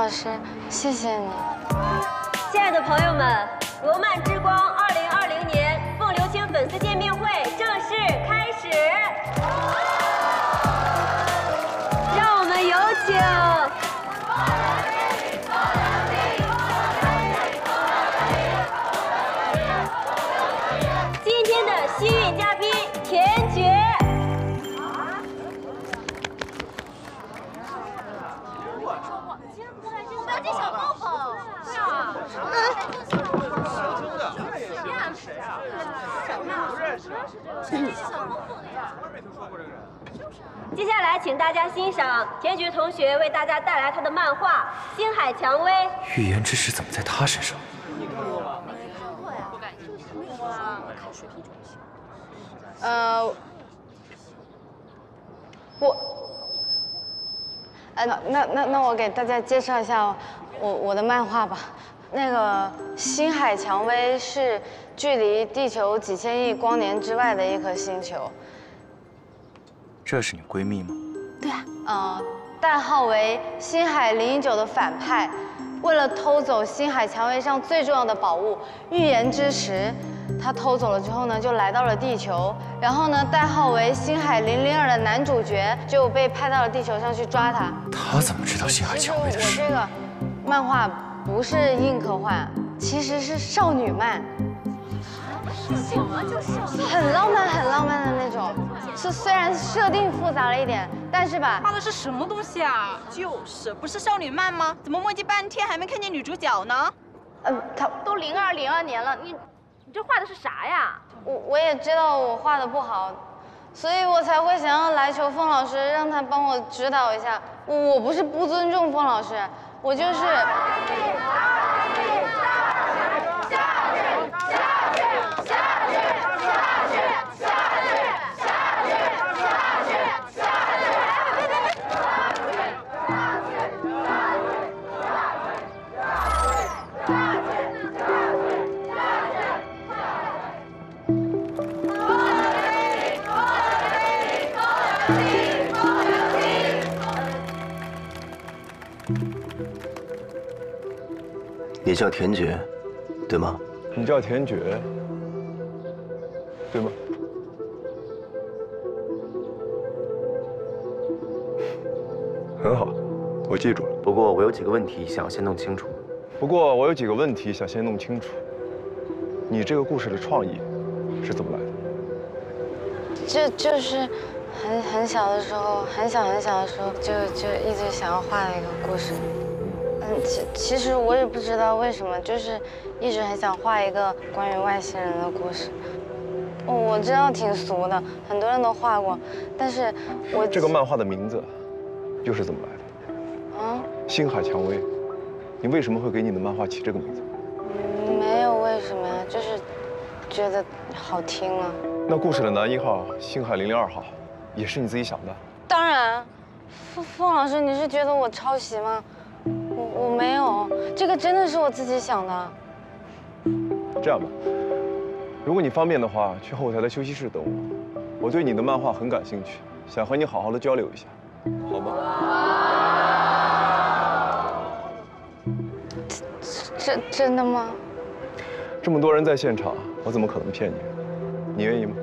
老师，谢谢你。 亲爱的朋友们，《罗曼之光》2020年凤流清粉丝见面会正式开始，让我们有请。 今天的幸运嘉宾田珏。我们要见小泡泡。对啊。接下来，请大家欣赏田珏同学为大家带来他的漫画《星海蔷薇》。 预言之石怎么在他身上？ 那我给大家介绍一下我的漫画吧。那个星海蔷薇是距离地球几千亿光年之外的一颗星球。 这是你闺蜜吗？ 对啊。代号为星海019的反派，为了偷走星海蔷薇上最重要的宝物预言之石。 他偷走了之后呢，就来到了地球。然后呢，代号为星海002的男主角就被派到了地球上去抓他。 他怎么知道星海蔷薇的事？ 我这个漫画不是硬科幻，其实是少女漫，很浪漫的那种。虽然设定复杂了一点，但是吧， 画的是什么东西啊？就是不是少女漫吗？怎么墨迹半天还没看见女主角呢？ 他都02年了，你这画的是啥呀？ 我也知道我画的不好，所以我才会想要来求凤老师，让他帮我指导一下。我不是不尊重凤老师，我就是。 你叫田珏，对吗？ 你叫田珏，对吗？很好，我记住了。 不过我有几个问题想先弄清楚。 你这个故事的创意是怎么来的？ 就是很小的时候，很小的时候就一直想要画的一个故事。其实我也不知道为什么，就是一直很想画一个关于外星人的故事。我知道挺俗的，很多人都画过，但是这个漫画的名字又是怎么来的？星海蔷薇，你为什么会给你的漫画起这个名字？ 没有为什么呀，就是觉得好听啊。 那故事的男一号星海002号，也是你自己想的？ 当然，凤老师，你是觉得我抄袭吗？我没有，这个真的是我自己想的。 这样吧，如果你方便的话，去后台的休息室等我。我对你的漫画很感兴趣，想和你好好的交流一下，好吗？ 真的吗？ 这么多人在现场，我怎么可能骗你？你愿意吗？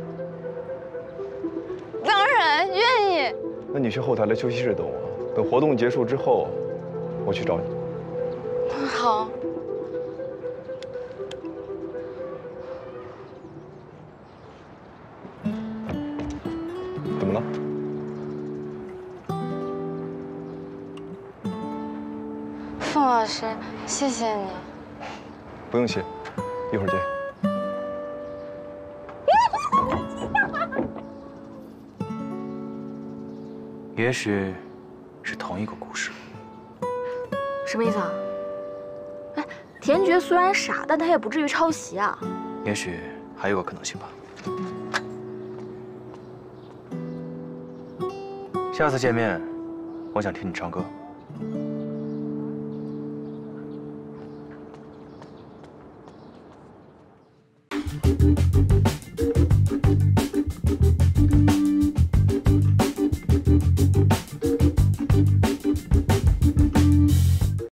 当然愿意。 那你去后台的休息室等我，等活动结束之后，我去找你。 好。 怎么了？ 凤老师，谢谢你。 不用谢，一会儿见。 也许是同一个故事。 什么意思啊？哎，田珏虽然傻，但他也不至于抄袭啊。 也许还有个可能性吧。下次见面，我想听你唱歌。